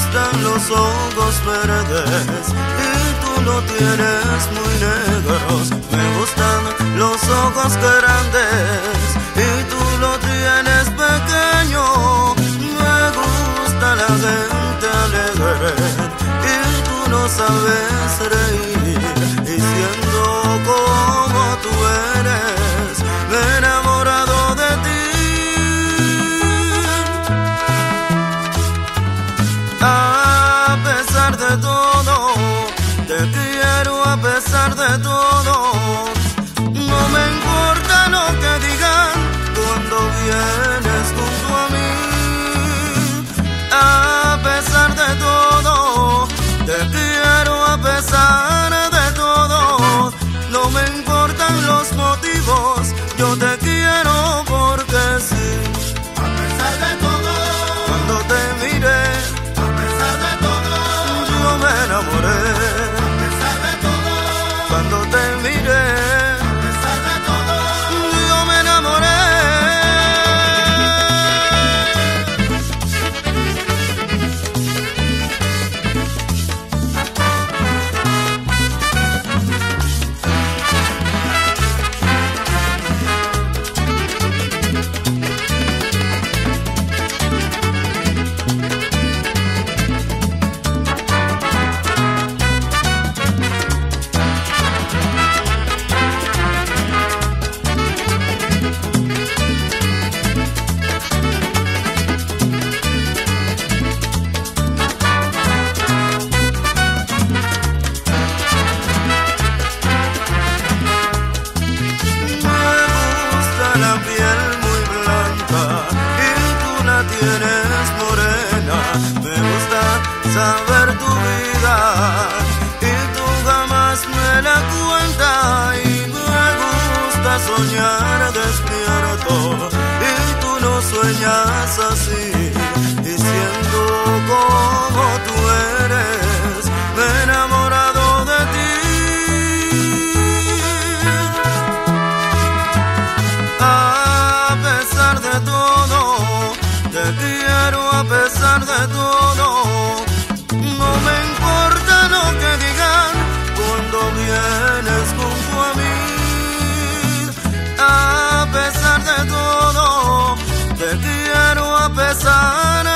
gustan los ojos verdes y tú lo tienes muy negros. Me gustan los ojos grandes y tú lo tienes pequeño. Me gusta la gente alegre y tú no sabes reír. Y siendo como tú eres, me he enamorado de ti. A pesar de todo, te quiero a pesar de todo. No me importa lo que digan cuando vienes junto a mí. A pesar de todo, te quiero a pesar de todo. No me importan los motivos, yo te quiero porque sí. A pesar de todo, Cuando te miré, a pesar de todo, yo me enamoré. a pesar de todo, Cuando te miré, a pesar de todo, yo me enamoré. Tienes morena, me gusta saber tu vida y tú jamás me la cuentas. Y me gusta soñar despierto y tú no sueñas así. Y siendo como tú eres, me he enamorado de ti. A pesar de todo, te quiero a pesar de todo. No me importa lo que digan cuando vienes junto a mí. A pesar de todo, te quiero a pesar